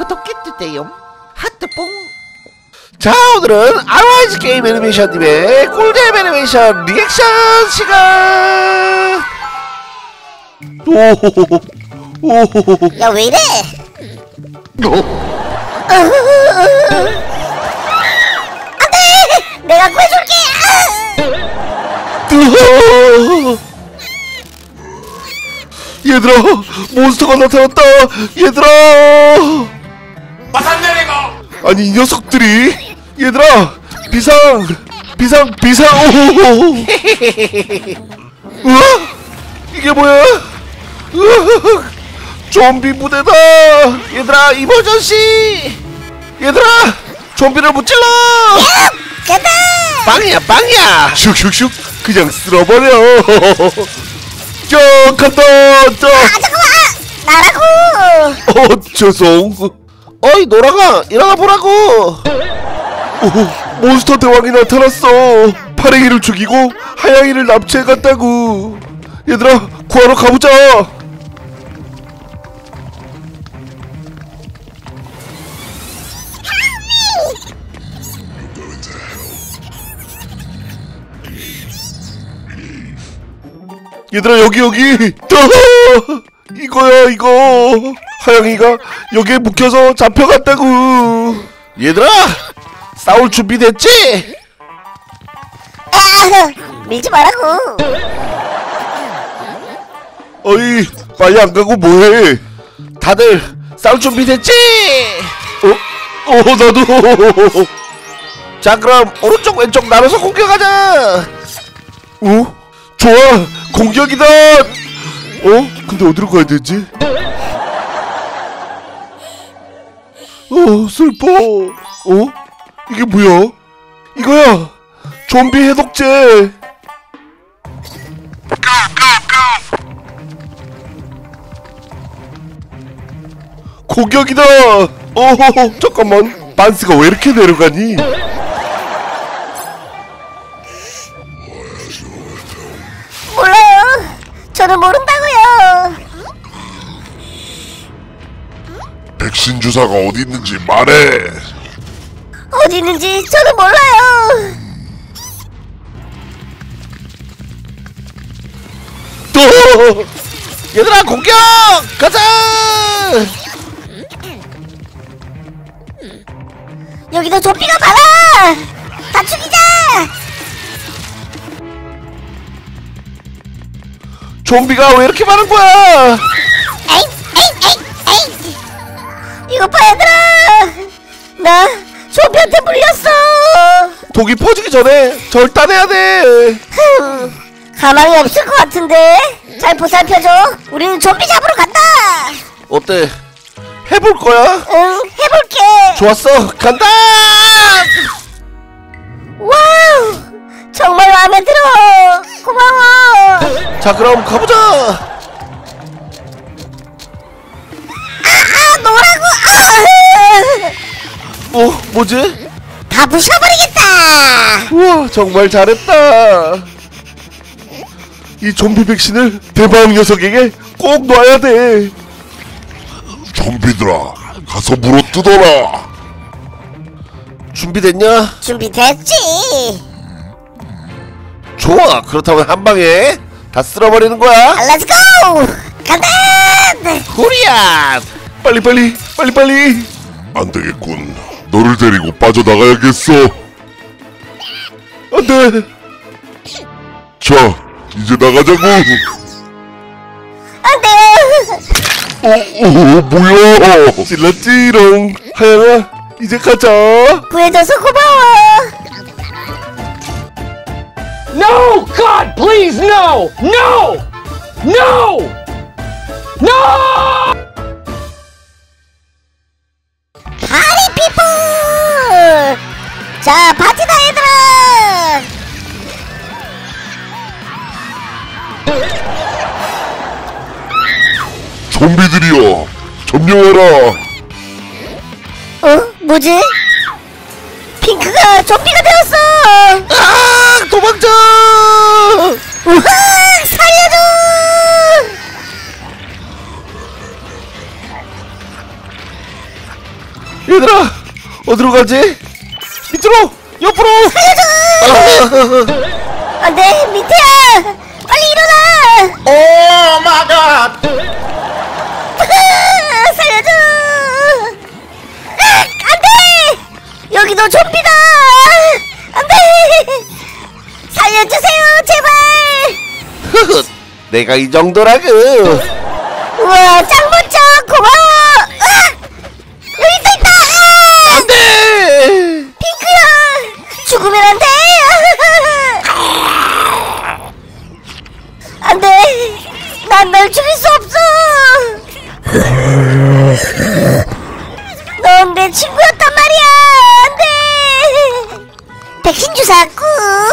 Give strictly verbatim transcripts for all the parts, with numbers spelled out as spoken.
구독해주세요. 하트뽕. 자, 오늘은 아르와이즈 게임 애니메이션님의 꿀잼 애니메이션 리액션 시간. 오호호호 오호호호. 야, 왜 이래? 안돼! 내가 구해줄게! 얘들아, 몬스터가 나타났다. 얘들아, 마산 내리고. 아니 이 녀석들이. 얘들아, 비상 비상 비상. 오호호. 우와, 이게 뭐야? 우와, 좀비 부대다. 얘들아, 이머전시. 얘들아, 좀비를 무찔러. 간다! 빵이야 빵이야. 슉슉슉 그냥 쓸어버려. 저 간다. 저. 아, 잠깐만! 나라고! 어, 죄송. 어이 노랑아, 일어나 보라고. 오, 몬스터 대왕이 나타났어. 파랭이를 죽이고 하양이를 납치해갔다고. 얘들아, 구하러 가보자. 얘들아, 여기 여기. 이거야 이거. 하양이가 여기에 묵혀서 잡혀갔다고. 얘들아, 싸울 준비 됐지? 아, 밀지 말라고! 어이, 빨리 안 가고 뭐해? 다들 싸울 준비 됐지? 어? 어, 나도. 자, 그럼 오른쪽 왼쪽 나눠서 공격하자. 어? 좋아, 공격이다. 어? 근데 어디로 가야 되지? 어, 슬퍼. 어? 이게 뭐야? 이거야, 좀비 해독제. 공격이다. 어허허, 잠깐만, 반스가 왜 이렇게 내려가니? 몰라요! 저는 모른다고요! 백신 주사가 어디 있는지 말해. 어디 있는지 저는 몰라요! 또! 얘들아, 공격! 가자! 여기도 좀비가 많아! 다 죽이자! 좀비가 왜 이렇게 많은 거야? 에잇! 에잇! 에잇! 에잇! 이거 봐, 얘들아! 나 좀비한테 물렸어! 독이 퍼지기 전에 절단해야 돼. 흠, 가망이 없을 것 같은데? 잘 보살펴줘! 우리는 좀비 잡으러 간다! 어때? 해볼 거야? 응, 해볼게! 좋았어, 간다! 와우! 정말 마음에 들어! 고마워! 자, 그럼 가보자. 아, 뭐라고! 아! 어, 뭐지? 다 부셔버리겠다! 우와, 정말 잘했다. 이 좀비 백신을 대마왕 녀석에게 꼭 놔야 돼. 좀비들아, 가서 물어 뜯어라. 준비됐냐? 준비됐지? 좋아, 그렇다면 한 방에 다 쓸어버리는 거야. 렛츠고! 간다! 후리야, 빨리 빨리 빨리 빨리. 안 되겠군. 너를 데리고 빠져나가야겠어. 안돼. 자, 이제 나가자고. 안 돼! 어, 어, 뭐야? 찔렀지롱. 하양아, 이제 가자. 구해줘서 고마워! No! God, please, no! No! No! No! 파리 피플! 자, 파티다, 얘들아! 좀비들이야, 점령하라. 어? 뭐지? 핑크가 좀비가 되었어! 아, 도망쳐. 우와! 살려줘! 얘들아 어디로 가지? 밑으로 옆으로. 안돼 밑에야. 빨리 일어나. 오 마이 갓. 살려줘. 아, 안돼. 여기도 좀비다. 안돼. 살려주세요 제발. 내가 이 정도라고. 우와 짱 멋져. 고마워. 으악! 여기 또 있다. 으악! 안돼. 핑크야 죽으면 안돼. 안돼. 난 널 죽일 수 없어. 넌 내 친구였단 말이야. 안돼. 백신 주사 꾹.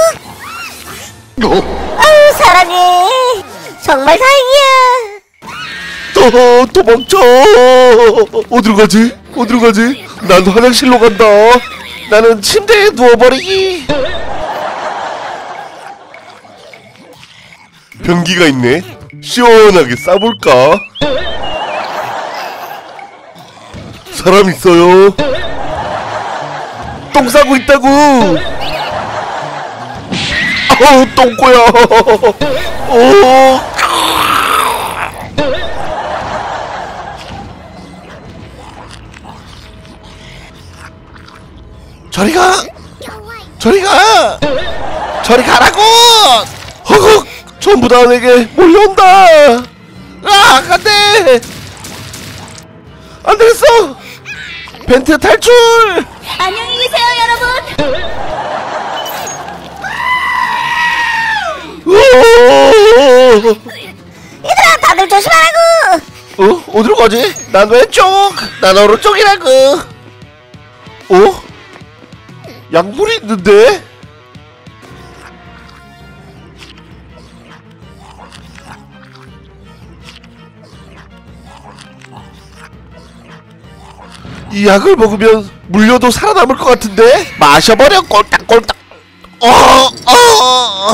아유 사랑해. 정말 다행이야. 어, 도망쳐. 어디로 가지? 어디로 가지? 난 화장실로 간다. 나는 침대에 누워버리기. 변기가 있네. 시원하게 싸볼까? 사람 있어요. 똥 싸고 있다고. 아우 똥꼬야. 오. 저리 가! 저리 가! 저리 가라고! 허걱! 전부 다 내게 몰려온다! 아! 안돼! 안되겠어! 벤트 탈출! 안녕히 계세요 여러분. 우오! 얘들아 다들 조심하라고. 어? 어디로 가지? 난 왼쪽! 난 오른쪽이라고! 어? 약물이 있는데? 이 약을 먹으면 물려도 살아남을 것 같은데? 마셔버려 꼴딱꼴딱. 어, 어.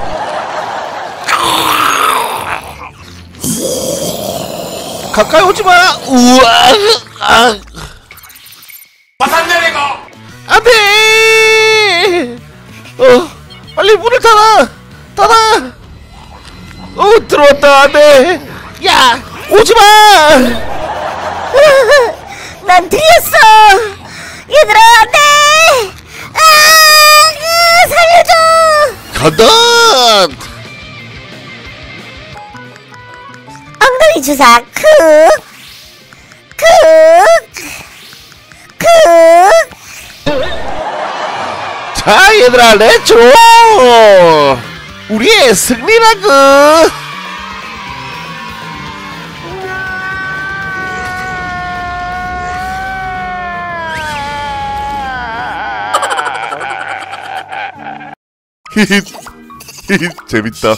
가까이 오지 마. 우와. 아. 화산 내리고. 안돼. 어, 빨리 문을 닫아. 닫아. 어, 들어왔다. 안돼. 야, 오지 마. 난 들렸어. 얘들아 안돼. 아, 살려줘. 간다. 엉덩이 주사 쿡. 쿡. 쿡. 자 얘들아 렛츠고. 우리의 승리라고. 히힛 히힛 재밌다.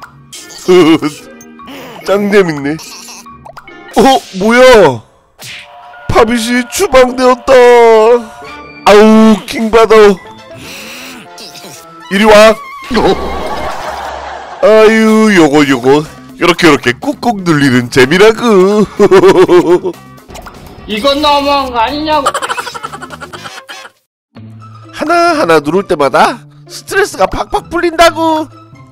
짱 재밌네. 어 뭐야? 파빗이 추방되었다. 아우 킹받아. 이리와. 아유 요거 요거 요렇게 요렇게 꾹꾹 눌리는 재미라구. 이건 너무한 거 아니냐고. 하나하나 누를 때마다 스트레스가 팍팍 풀린다고.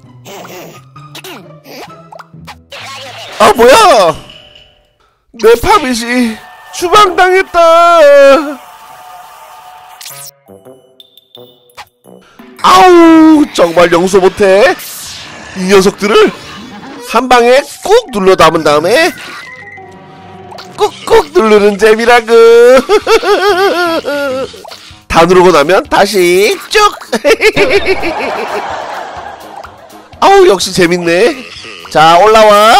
아 뭐야? 내 파빗이 추방당했다. 아우 정말 용서 못해. 이 녀석들을 한 방에 꾹 눌러 담은 다음에 꾹꾹 누르는 재미라고. 다 누르고 나면 다시 쭉. 아우 역시 재밌네. 자 올라와.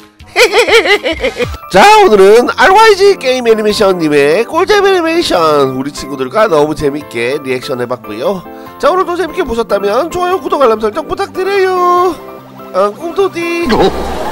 자 오늘은 알와이지 게임 애니메이션님의 꿀잼 애니메이션 우리 친구들과 너무 재밌게 리액션 해봤고요. 자 오늘도 재밌게 보셨다면 좋아요 구독 알람 설정 부탁드려요. 아, 꿈도디.